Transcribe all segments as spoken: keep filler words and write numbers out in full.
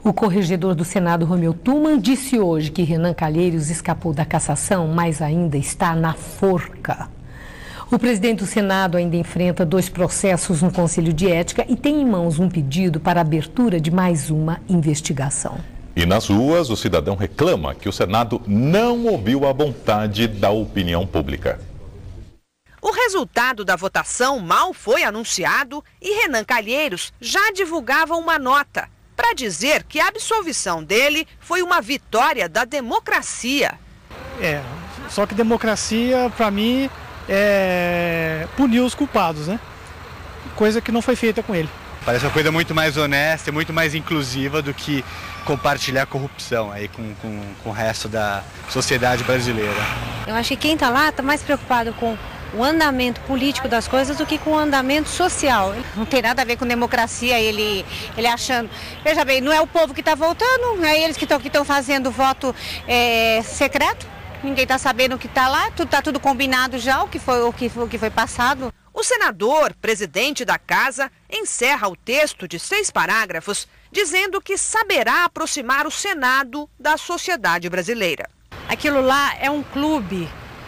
O corregedor do Senado, Romeu Thumann, disse hoje que Renan Calheiros escapou da cassação, mas ainda está na forca. O presidente do Senado ainda enfrenta dois processos no Conselho de Ética e tem em mãos um pedido para a abertura de mais uma investigação. E nas ruas, o cidadão reclama que o Senado não ouviu a vontade da opinião pública. O resultado da votação mal foi anunciado e Renan Calheiros já divulgava uma nota para dizer que a absolvição dele foi uma vitória da democracia. É, só que democracia, para mim, é punir os culpados, né? Coisa que não foi feita com ele. Parece uma coisa muito mais honesta e muito mais inclusiva do que compartilhar corrupção aí com, com, com o resto da sociedade brasileira. Eu acho que quem está lá está mais preocupado com o andamento político das coisas do que com o andamento social. Não tem nada a ver com democracia, ele, ele achando... Veja bem, não é o povo que está votando, é eles que estão que estão fazendo voto é, secreto. Ninguém está sabendo o que está lá, tudo, está tudo combinado já, o que, foi, o, que, o que foi passado. O senador, presidente da casa, encerra o texto de seis parágrafos, dizendo que saberá aproximar o Senado da sociedade brasileira. Aquilo lá é um clube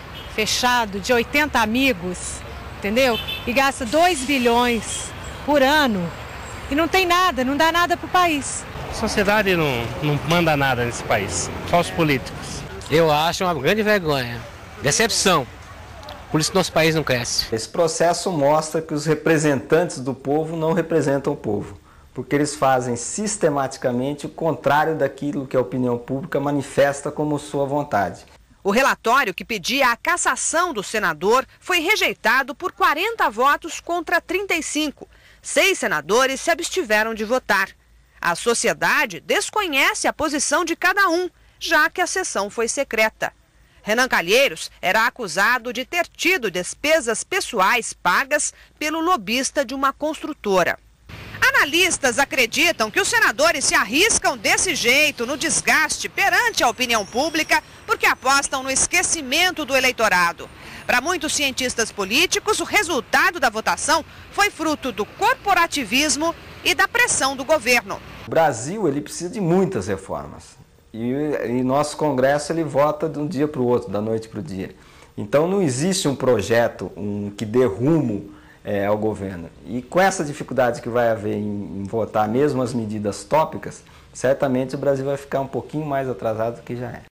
fechado de oitenta amigos, entendeu? E gasta dois bilhões por ano e não tem nada, não dá nada para o país. A sociedade não, não manda nada nesse país, só os políticos. Eu acho uma grande vergonha, decepção. Por isso nosso país não cresce. Esse processo mostra que os representantes do povo não representam o povo, porque eles fazem sistematicamente o contrário daquilo que a opinião pública manifesta como sua vontade. O relatório que pedia a cassação do senador foi rejeitado por quarenta votos contra trinta e cinco. Seis senadores se abstiveram de votar. A sociedade desconhece a posição de cada um, já que a sessão foi secreta. Renan Calheiros era acusado de ter tido despesas pessoais pagas pelo lobista de uma construtora. Analistas acreditam que os senadores se arriscam desse jeito no desgaste perante a opinião pública porque apostam no esquecimento do eleitorado. Para muitos cientistas políticos, o resultado da votação foi fruto do corporativismo e da pressão do governo. O Brasil ele precisa de muitas reformas. E, e nosso Congresso ele vota de um dia para o outro, da noite para o dia. Então não existe um projeto um, que dê rumo é, ao governo. E com essa dificuldade que vai haver em, em votar mesmo as medidas tópicas, certamente o Brasil vai ficar um pouquinho mais atrasado do que já é.